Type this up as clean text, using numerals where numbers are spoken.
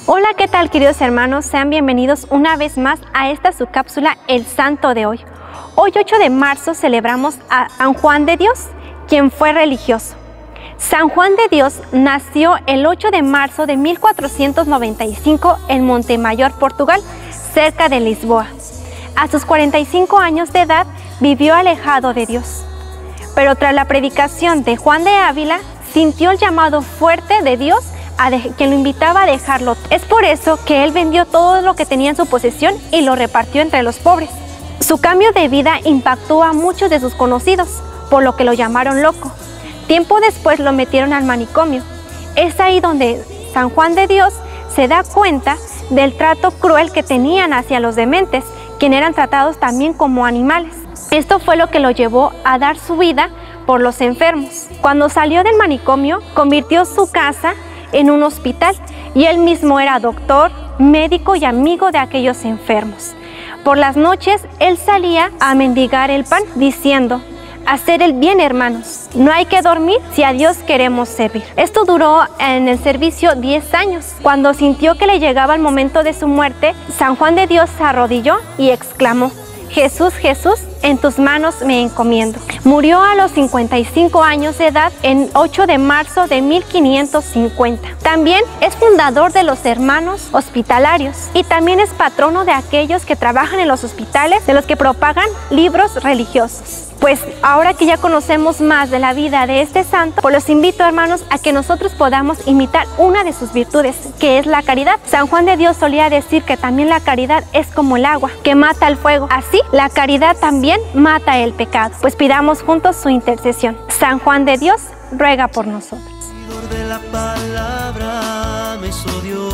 Hola, ¿qué tal, queridos hermanos? Sean bienvenidos una vez más a esta su cápsula, El Santo de hoy. Hoy, 8 de marzo, celebramos a San Juan de Dios, quien fue religioso. San Juan de Dios nació el 8 de marzo de 1495 en Montemayor, Portugal, cerca de Lisboa. A sus 45 años de edad vivió alejado de Dios. Pero tras la predicación de Juan de Ávila, sintió el llamado fuerte de Dios que lo invitaba a dejarlo. Es por eso que él vendió todo lo que tenía en su posesión y lo repartió entre los pobres. Su cambio de vida impactó a muchos de sus conocidos, por lo que lo llamaron loco. Tiempo después lo metieron al manicomio. Es ahí donde San Juan de Dios se da cuenta del trato cruel que tenían hacia los dementes, quienes eran tratados también como animales. Esto fue lo que lo llevó a dar su vida por los enfermos. Cuando salió del manicomio, convirtió su casa en un hospital y él mismo era doctor, médico y amigo de aquellos enfermos. Por las noches él salía a mendigar el pan diciendo: hacer el bien, hermanos, no hay que dormir si a Dios queremos servir. Esto duró en el servicio 10 años. Cuando sintió que le llegaba el momento de su muerte, San Juan de Dios se arrodilló y exclamó: Jesús, Jesús, en tus manos me encomiendo. Murió a los 55 años de edad en 8 de marzo de 1550. También es fundador de los Hermanos Hospitalarios y también es patrono de aquellos que trabajan en los hospitales, de los que propagan libros religiosos. Pues ahora que ya conocemos más de la vida de este santo, pues los invito, hermanos, a que nosotros podamos imitar una de sus virtudes, que es la caridad. San Juan de Dios solía decir que también la caridad es como el agua, que mata el fuego. Así, la caridad también mata el pecado. Pues pidamos juntos su intercesión. San Juan de Dios, ruega por nosotros. De la palabra me hizo Dios.